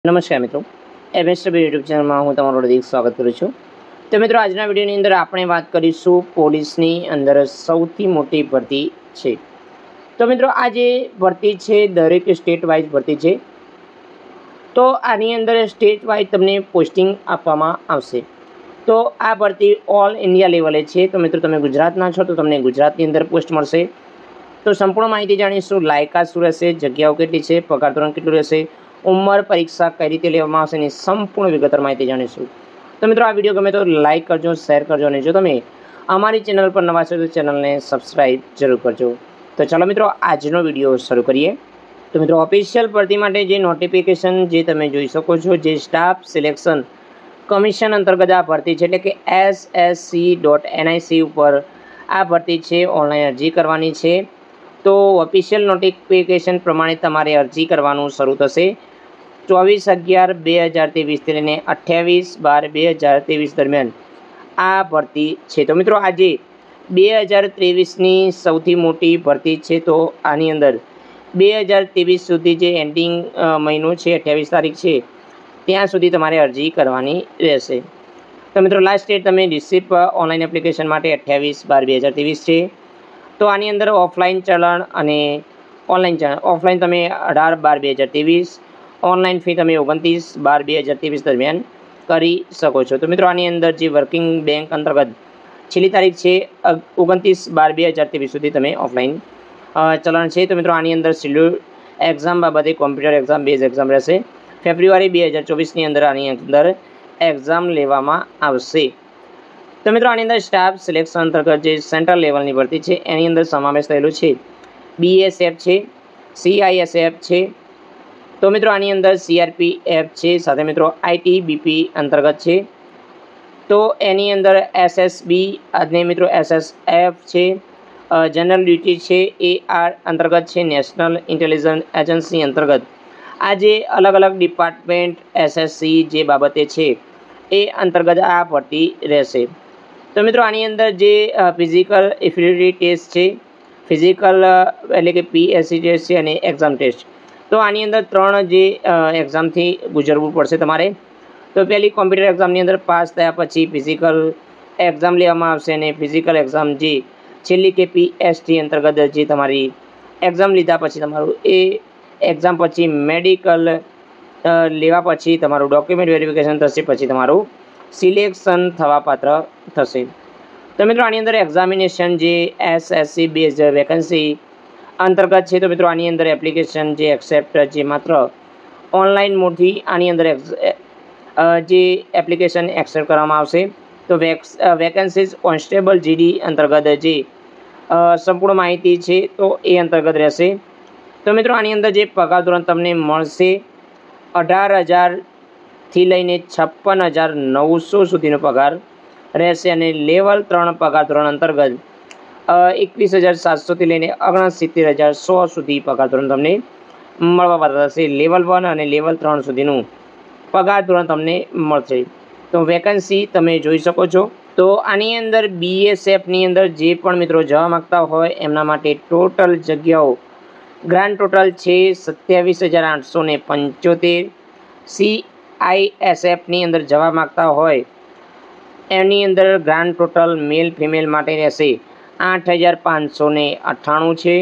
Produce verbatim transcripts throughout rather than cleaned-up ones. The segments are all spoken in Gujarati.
નમસ્કાર મિત્રો, એમએસડબલ્યુ યુટ્યુબ ચેનલમાં હું તમારું હાર્દિક સ્વાગત કરું છું। તો મિત્રો, આજના વિડીયોની અંદર આપણે વાત કરીશું પોલીસની અંદર સૌથી મોટી ભરતી છે। તો મિત્રો, આ જે ભરતી છે દરેક સ્ટેટ વાઇઝ ભરતી છે। તો આની અંદર સ્ટેટ વાઇઝ તમને પોસ્ટિંગ આપવામાં આવશે। તો આ ભરતી ઓલ ઇન્ડિયા લેવલે છે। તો મિત્રો, તમે ગુજરાતના છો તો તમને ગુજરાતની અંદર પોસ્ટ મળશે। તો સંપૂર્ણ માહિતી જાણીશું। લાયકાત શું રહેશે, જગ્યાઓ કેટલી છે, પગાર ધોરણ કેટલું રહેશે, ઉંમર, પરીક્ષા કઈ રીતે લેવામાં આવશે, એની સંપૂર્ણ વિગતવાર માહિતી જાણીશું। તો મિત્રો, આ વિડીયો ગમે તો લાઇક કરજો, શેર કરજો, અને જો તમે અમારી ચેનલ પર નવા છો તો ચેનલને સબસ્ક્રાઈબ જરૂર કરજો। તો ચાલો મિત્રો, આજનો વિડીયો શરૂ કરીએ। તો મિત્રો, ઓફિશિયલ ભરતી માટે જે નોટિફિકેશન જે તમે જોઈ શકો છો, જે સ્ટાફ સિલેક્શન કમિશન અંતર્ગત આ ભરતી છે, એટલે કે S S C dot N I C ઉપર આ ભરતી છે, ઓનલાઈન અરજી કરવાની છે। તો ઓફિશિયલ નોટિફિકેશન પ્રમાણે તમારે અરજી કરવાનું શરૂ થશે ચોવીસ અગિયાર બે હજાર ત્રેવીસથી લઈને અઠ્યાવીસ બાર બે હજાર ત્રેવીસ દરમિયાન આ ભરતી છે। તો મિત્રો, આજે બે હજાર ત્રેવીસની સૌથી મોટી ભરતી છે। તો આની અંદર બે હજાર ત્રેવીસ સુધી જે એન્ડિંગ મહિનો છે, અઠ્યાવીસ તારીખ છે, ત્યાં સુધી તમારે અરજી કરવાની રહેશે। તો મિત્રો, લાસ્ટ ડેટ તમે રિસિપ્ટ ઓનલાઈન એપ્લિકેશન માટે અઠ્યાવીસ બાર બે હજાર ત્રેવીસ છે। તો આની અંદર ઓફલાઈન ચલણ અને ઓનલાઈન ચલણ, ઓફલાઈન તમે અઢાર બાર બે હજાર ત્રેવીસ, ઓનલાઈન ફી તમે ઓગણત્રીસ બાર બે હજાર ત્રેવીસ દરમિયાન કરી શકો છો। તો મિત્રો, આની અંદર જે વર્કિંગ બેંક અંતર્ગત છેલ્લી તારીખ છે ઓગણત્રીસ બાર બે હજાર ત્રેવીસ સુધી તમે ઓફલાઈન ચલણ છે। તો મિત્રો, આની અંદર શિડ્યુલ એક્ઝામ બાબતે કોમ્પ્યુટર એક્ઝામ બેઝ એક્ઝામ રહેશે। ફેબ્રુઆરી બે હજાર ચોવીસની અંદર આની અંદર એક્ઝામ લેવામાં આવશે। તો મિત્રો, આની અંદર સ્ટાફ સિલેક્શન અંતર્ગત જે સેન્ટ્રલ લેવલની ભરતી છે, એની અંદર સમાવેશ થયેલો છે બીએસએફ છે, સીઆઈએસએફ છે। તો મિત્રો, આની અંદર સીઆરપીએફ છે, સાથે મિત્રો આઈટીબીપી અંતર્ગત છે। તો એની અંદર એસએસબી અને મિત્રો એસએસએફ છે, જનરલ ડ્યુટી છે, એઆર અંતર્ગત છે, નેશનલ ઇન્ટેલિજન્સ એજન્સી અંતર્ગત આ જે અલગ અલગ ડિપાર્ટમેન્ટ એસએસસી જે બાબતે છે એ અંતર્ગત આ ભરતી રહેશે। તો મિત્રો, આની અંદર જે ફિઝિકલ એફિલિટી ટેસ્ટ છે, ફિઝિકલ એટલે કે પીએસસી ટેસ્ટ છે, અને એક્ઝામ ટેસ્ટ। તો આની અંદર ત્રણ જે એક્ઝામથી ગુજરવું પડશે તમારે। તો પહેલી કોમ્પ્યુટર એક્ઝામની અંદર પાસ થયા પછી ફિઝિકલ એક્ઝામ લેવામાં આવશે, અને ફિઝિકલ એક્ઝામ જે છેલ્લી કે પીએસટી અંતર્ગત જે તમારી એક્ઝામ લીધા પછી તમારું એ એક્ઝામ પછી મેડિકલ લેવા પછી તમારું ડોક્યુમેન્ટ વેરિફિકેશન થશે, પછી તમારું સિલેક્શન થવા પાત્ર થશે। તો મિત્રો, આની અંદર એક્ઝામિનેશન જે એસએસસી બેઝ વેકન્સી અંતર્ગત છે। તો મિત્રો, આની અંદર એપ્લિકેશન જે એક્સેપ્ટ જે માત્ર ઓનલાઈન મોડથી આની અંદર જે એપ્લિકેશન એક્સેપ્ટ કરવામાં આવશે। તો વેકેન્સીઝ કોન્સ્ટેબલ જીડી અંતર્ગત જે સંપૂર્ણ માહિતી છે તો એ અંતર્ગત રહેશે। તો મિત્રો, આની અંદર જે પગાર ધોરણ તમને મળશે અઢાર હજારથી લઈને છપ્પન હજાર નવસો સુધીનો પગાર રહેશે, અને લેવલ ત્રણ પગાર ધોરણ અંતર્ગત એકવીસ હજાર સાતસોથી લઈને ઓગણસિત્તેર હજાર સો સુધી પગાર ધોરણ તમને મળવાપાત્ર થશે। લેવલ વન અને લેવલ ત્રણ સુધીનું પગાર ધોરણ તમને મળશે। તો વેકન્સી તમે જોઈ શકો છો। તો આની અંદર બીએસએફની અંદર જે પણ મિત્રો જવા માગતા હોય એમના માટે ટોટલ જગ્યાઓ ગ્રાન્ડ ટોટલ છે સત્યાવીસ હજાર આઠસો ને પંચોતેર। સીઆઈએસએફની અંદર જવા માગતા હોય એની અંદર ગ્રાન્ડ ટોટલ મેલ ફિમેલ માટે રહેશે આઠ હજાર પાંચસો ને અઠ્ઠાણું છે।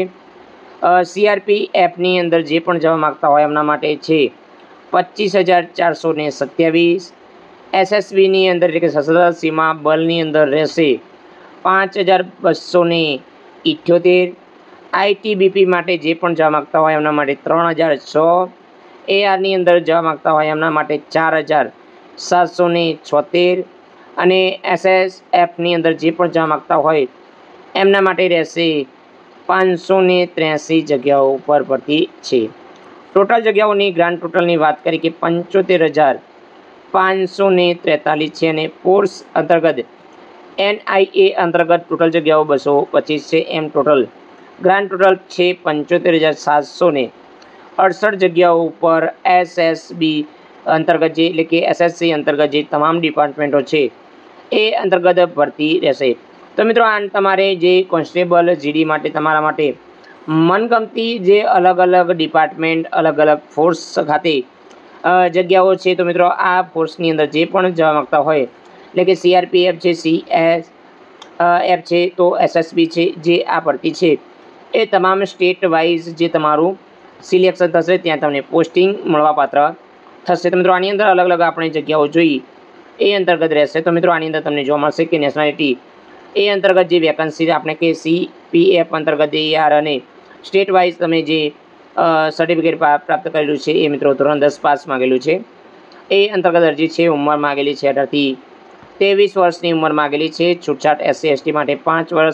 સીઆરપીએફની અંદર જે પણ જવા માગતા હોય એમના માટે છે પચીસ હજાર ચારસો ને સત્યાવીસ। એસએસબીની અંદર એટલે કે સશસ્ત્ર સીમા બલની અંદર રહેશે પાંચ હજાર બસો ને ઇઠ્યોતેર। આઈટીબીપી માટે જે પણ જવા માગતા હોય એમના માટે ત્રણ હજાર છ। એઆરની અંદર જવા માગતા હોય એમના માટે ચાર હજાર સાતસો ને છોતેર, અને એસએસએફની અંદર જે પણ જવા માગતા હોય એમના માટે રહેશે પાંચસો ને ત્ર્યાસી જગ્યાઓ ઉપર ભરતી છે। ટોટલ જગ્યાઓની ગ્રાન્ડ ટોટલની વાત કરી કે પંચોતેર હજાર પાંચસો ને ત્રેતાલીસ છે, અને ફોર્સ અંતર્ગત એનઆઈએ અંતર્ગત ટોટલ જગ્યાઓ બસો પચીસ છે। એમ ટોટલ ગ્રાન્ડ ટોટલ છે પંચોતેર હજાર સાતસો ને અડસઠ જગ્યાઓ ઉપર એસએસબી અંતર્ગત જે એટલે કે એસએસસી અંતર્ગત જે તમામ ડિપાર્ટમેન્ટો છે એ અંતર્ગત ભરતી રહેશે। તો મિત્રો, આ તમારે જે કોન્સ્ટેબલ જીડી માટે તમારા માટે મનગમતી જે અલગ અલગ ડિપાર્ટમેન્ટ અલગ અલગ ફોર્સ ખાતે જગ્યાઓ છે તો મિત્રો આ ફોર્સની અંદર જે પણ જવા માગતા હોય એટલે કે સીઆરપીએફ છે, સી એસ એફ છે, તો એસએસબી છે, જે આ ભરતી છે એ તમામ સ્ટેટ વાઇઝ જે તમારું સિલેક્શન થશે ત્યાં તમને પોસ્ટિંગ મળવાપાત્ર થશે। તો મિત્રો આની અંદર અલગ અલગ આપણે જગ્યાઓ જોઈ એ અંતર્ગત રહેશે। તો મિત્રો આની અંદર તમને જોવા મળશે કે નેશનાલિટી એ અંતર્ગત જે વેકન્સી આપણે કે સી પી એફ અંતર્ગત એ આર અને સ્ટેટ વાઇઝ તમે જે સર્ટિફિકેટ પ્રાપ્ત કરેલું છે એ મિત્રો ધોરણ દસ પાસ માગેલું છે એ અંતર્ગત અરજી છે। ઉંમર માગેલી છે અઢારથી ત્રેવીસ વર્ષની ઉંમર માગેલી છે। છૂટછાટ એસસી એસટી માટે પાંચ વર્ષ,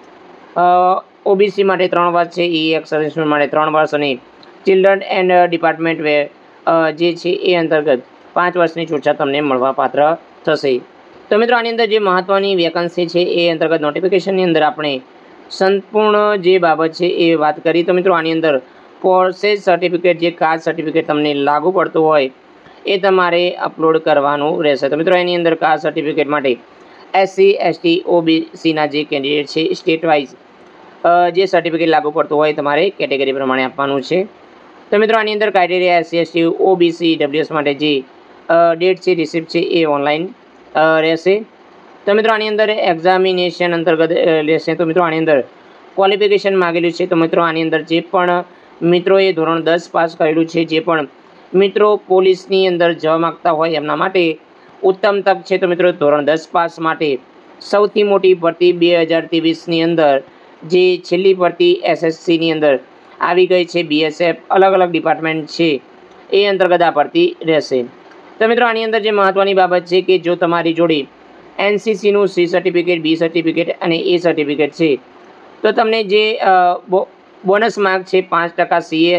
ઓબીસી માટે ત્રણ વર્ષ છે, ઈ એક્સ સર્વિસમેન માટે ત્રણ વર્ષ અને ચિલ્ડ્રન એન્ડ ડિપાર્ટમેન્ટ વે જે છે એ અંતર્ગત પાંચ વર્ષની છૂટછાટ તમને મળવાપાત્ર થશે। તો મિત્રો આની અંદર જે મહત્ત્વની વેકન્સી છે એ અંતર્ગત નોટિફિકેશનની અંદર આપણે સંપૂર્ણ જે બાબત છે એ વાત કરી। તો મિત્રો આની અંદર પ્રોસેસ સર્ટિફિકેટ જે કાસ્ટ સર્ટિફિકેટ તમને લાગુ પડતું હોય એ તમારે અપલોડ કરવાનું રહેશે। તો મિત્રો એની અંદર કાસ્ટ સર્ટિફિકેટ માટે એસસી એસટી ઓબીસીના જે કેન્ડિડેટ છે સ્ટેટ વાઇઝ જે સર્ટિફિકેટ લાગુ પડતું હોય તમારે કેટેગરી પ્રમાણે આપવાનું છે। તો મિત્રો આની અંદર criteria SC ST OBC WS માટે જે ડેટ છે રિસિપ્ટ છે એ ઓનલાઈન રહેશે। તો મિત્રો આની અંદર એક્ઝામિનેશન અંતર્ગત રહેશે। તો મિત્રો આની અંદર ક્વોલિફિકેશન માગેલું છે। તો મિત્રો આની અંદર જે પણ મિત્રોએ ધોરણ દસ પાસ કરેલું છે, જે પણ મિત્રો પોલીસની અંદર જવા માગતા હોય એમના માટે ઉત્તમ તક છે। તો મિત્રો ધોરણ દસ પાસ માટે સૌથી મોટી ભરતી બે હજાર ત્રેવીસની અંદર જે છેલ્લી ભરતી એસએસસીની અંદર આવી ગઈ છે, બીએસએફ અલગ અલગ ડિપાર્ટમેન્ટ છે એ અંતર્ગત આ ભરતી રહેશે। તો મિત્રો આની અંદર જે મહત્ત્વની બાબત છે કે જો તમારી જોડે એનસીસીનું સી સર્ટિફિકેટ, બી સર્ટિફિકેટ અને એ સર્ટિફિકેટ છે તો તમને જે બોનસ માર્ક છે પાંચ ટકા સીએ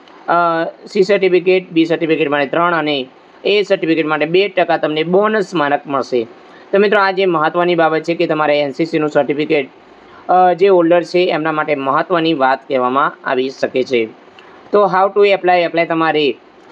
સી સર્ટિફિકેટ, બી સર્ટિફિકેટ માટે ત્રણ અને એ સર્ટિફિકેટ માટે બે ટકા તમને બોનસ માર્ક મળશે। તો મિત્રો આ જે મહત્ત્વની બાબત છે કે તમારે એનસીસીનું સર્ટિફિકેટ જે હોલ્ડર છે એમના માટે મહત્ત્વની વાત કહેવામાં આવી શકે છે। તો હાઉ ટુ એપ્લાય એપ્લાય તમારે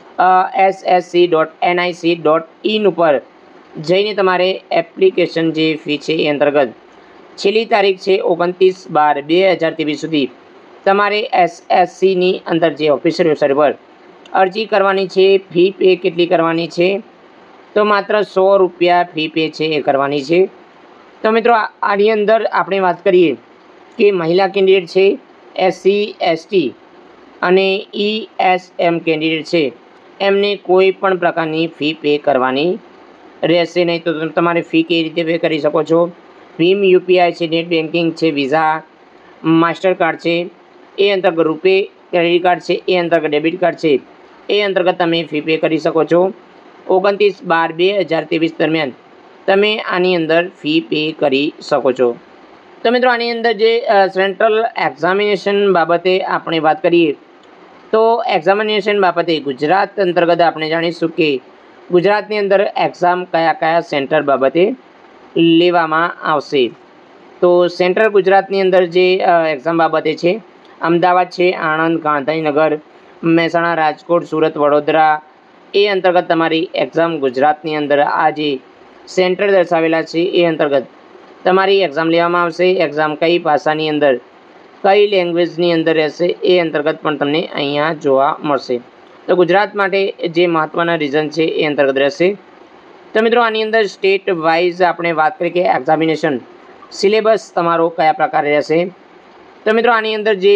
S S C dot N I C dot in ઉપર જઈને તમારે એપ્લિકેશન જે ફી છે એ અંતર્ગત છેલ્લી તારીખ છે ઓગણત્રીસ બાર બે હજાર ત્રેવીસ સુધી તમારે એસએસસીની અંદર જે ઓફિશિયલ વેબસાઇટ પર અરજી કરવાની છે। ફી પે કેટલી કરવાની છે? તો માત્ર સો રૂપિયા ફી પે છે એ કરવાની છે। તો મિત્રો આની અંદર આપણે વાત કરીએ કે મહિલા કેન્ડિડેટ છે, એસસી એસટી અને ઈ એસ એમ કેન્ડિડેટ છે એમને કોઈ પણ પ્રકારની ફી પે કરવાની રહેશે નહીં। તો તમારે ફી કઈ રીતે પે કરી શકો છો? ભીમ યુપીઆઈ છે, નેટ બેન્કિંગ છે, વિઝા, માસ્ટર કાર્ડ છે એ અંતર્ગત રૂપે ક્રેડિટ કાર્ડ છે એ અંતર્ગત ડેબિટ કાર્ડ છે એ અંતર્ગત તમે ફી પે કરી શકો છો। ઓગણત્રીસ બાર બે હજાર ત્રેવીસ દરમિયાન તમે આની અંદર ફી પે કરી શકો છો। તો મિત્રો આની અંદર જે સેન્ટ્રલ એક્ઝામિનેશન બાબતે આપણે વાત કરીએ તો એક્ઝામિનેશન બાબતે ગુજરાત અંતર્ગત આપણે જાણીશું કે ગુજરાતની અંદર એક્ઝામ કયા કયા સેન્ટર બાબતે લેવામાં આવશે। તો સેન્ટ્રલ ગુજરાતની અંદર જે એક્ઝામ બાબતે છે અમદાવાદ છે, આણંદ, ગાંધીનગર, મહેસાણા, રાજકોટ, સુરત, વડોદરા એ અંતર્ગત તમારી એક્ઝામ ગુજરાતની અંદર આ જે સેન્ટર દર્શાવેલા છે એ અંતર્ગત તમારી એક્ઝામ લેવામાં આવશે। એક્ઝામ કઈ ભાષાની અંદર, કઈ લેંગ્વેજની અંદર રહેશે એ અંતર્ગત પણ તમને અહીંયા જોવા મળશે। તો ગુજરાત માટે જે મહત્ત્વના રીઝન છે એ અંતર્ગત રહેશે। તો મિત્રો આની અંદર સ્ટેટ વાઇઝ આપણે વાત કરીએ કે એક્ઝામિનેશન સિલેબસ તમારો કયા પ્રકારે રહેશે। તો મિત્રો આની અંદર જે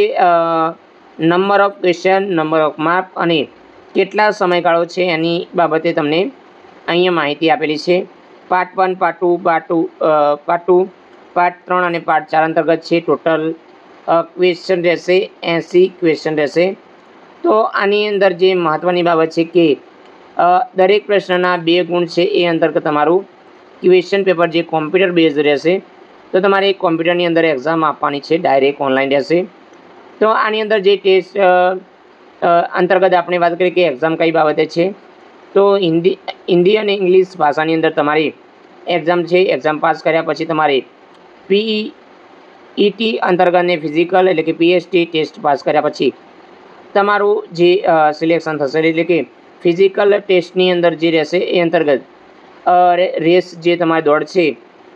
number of question, number of mark અને કેટલા સમયગાળો છે એની બાબતે તમને અહીંયા માહિતી આપેલી છે। Part one, part two, part two part two part ત્રણ અને પાર્ટ ચાર અંતર્ગત છે ટોટલ ક્વેશ્ચન રહેશે એંસી ક્વેશ્ચન રહેશે। તો આની અંદર જે મહત્ત્વની બાબત છે કે દરેક પ્રશ્નના બે ગુણ છે એ અંતર્ગત તમારું ક્વેશ્ચન પેપર જે કોમ્પ્યુટર બેઝ રહેશે। તો તમારે કોમ્પ્યુટરની અંદર એક્ઝામ આપવાની છે, ડાયરેક્ટ ઓનલાઈન રહેશે। તો આની અંદર જે ટેસ્ટ અંતર્ગત આપણે વાત કરીએ કે એક્ઝામ કઈ બાબતે છે તો હિન્દી હિન્દી અને ઇંગ્લિશ ભાષાની અંદર તમારી એક્ઝામ છે। એક્ઝામ પાસ કર્યા પછી તમારે પીઈ ઈટી અંતર્ગત ને ફિઝિકલ એટલે કે પીએસટી ટેસ્ટ પાસ કર્યા પછી તમારું જે સિલેક્શન થશે એટલે કે ફિઝિકલ ટેસ્ટની અંદર જે રહેશે એ અંતર્ગત રેસ જે તમારી દોડ છે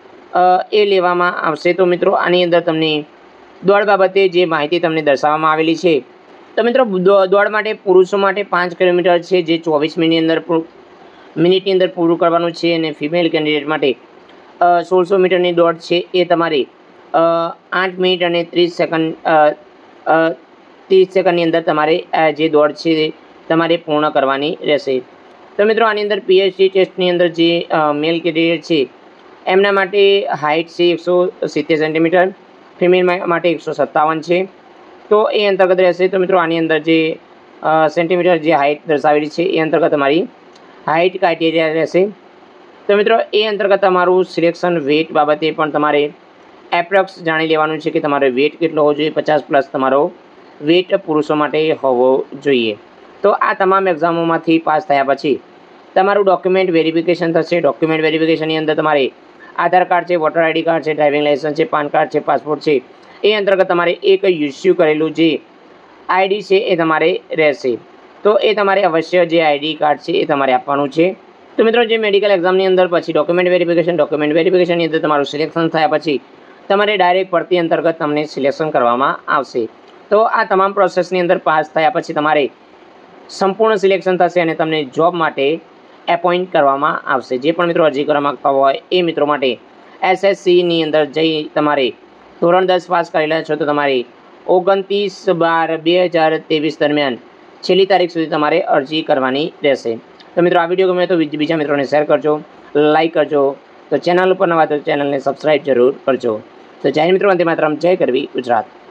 એ લેવામાં આવશે। તો મિત્રો આની અંદર તમને દોડ બાબતે જે માહિતી તમને દર્શાવવામાં આવેલી છે તો મિત્રો દોડ માટે પુરુષો માટે પાંચ કિલોમીટર છે, જે ચોવીસ મિનિટની અંદર મિનિટની અંદર પૂરું કરવાનું છે, અને ફિમેલ કેન્ડિડેટ માટે સોળસો મીટરની દોડ છે એ તમારે આઠ મિનિટ અને ત્રીસ સેકન્ડ ત્રીસ સેકન્ડની અંદર તમારે જે દોડ છે તમારે પૂર્ણ કરવાની રહેશે। તો મિત્રો આની અંદર પીએચડી ટેસ્ટની અંદર જે મેલ કેન્ડિડેટ છે એમના માટે હાઇટ છે એકસો સિત્તેર સેન્ટીમીટર, ફિમેલ માટે એકસો સત્તાવન છે, તો એ અંતર્ગત રહેશે। તો મિત્રો આની અંદર જે સેન્ટીમીટર જે હાઇટ દર્શાવેલી છે એ અંતર્ગત તમારી હાઇટ ક્રાઇટેરિયા રહેશે। તો મિત્રો એ અંતર્ગત તમારું સિલેક્શન વેટ બાબતે પણ તમારે એપ્રોક્સ જાણી લેવાનું છે કે તમારો વેટ કેટલો હોવો જોઈએ, પચાસ પ્લસ તમારો વેટ પુરુષો માટે હોવો જોઈએ। તો આ તમામ એક્ઝામોમાંથી પાસ થયા પછી તમારું ડોક્યુમેન્ટ વેરિફિકેશન થશે। ડોક્યુમેન્ટ વેરિફિકેશનની અંદર તમારે આધાર કાર્ડ છે, વોટર આઈડી કાર્ડ છે, ડ્રાઇવિંગ લાઇસન્સ છે, પાન કાર્ડ છે, પાસપોર્ટ છે, એ અંતર્ગત તમારે એક ઇસ્યુ કરેલું જે આઈડી છે એ તમારે રહેશે। તો એ તમારે અવશ્ય જે આઈડી કાર્ડ છે એ તમારે આપવાનું છે। તો મિત્રો જે મેડિકલ એક્ઝામની અંદર પછી ડોક્યુમેન્ટ વેરિફિકેશન ડોક્યુમેન્ટ વેરિફિકેશનની અંદર તમારું સિલેક્શન થયા પછી તમારે ડાયરેક્ટ ભરતી અંતર્ગત તમને સિલેક્શન કરવામાં આવશે। તો આ તમામ પ્રોસેસની અંદર પાસ થયા પછી તમારે સંપૂર્ણ સિલેક્શન થશે અને તમને જોબ માટે એપોઇન્ટ કરવામાં આવશે। જે પણ મિત્રો અરજી કરવા માગતા હોય એ મિત્રો માટે એસએસસીની અંદર જઈ તમારે ધોરણ દસ પાસ કરેલા છો તો તમારે ઓગણત્રીસ બાર બે હજાર ત્રેવીસ દરમિયાન છેલ્લી તારીખ સુધી તમારે અરજી કરવાની રહેશે। તો મિત્રો આ વિડીયો ગમે તો બીજા મિત્રોને શેર કરજો, લાઇક કરજો, તો ચેનલ ઉપર નવા તો ચેનલને સબસ્ક્રાઈબ જરૂર કરજો। તો જય મિત્રો, વંદે માતરમ, જય ગરવી ગુજરાત।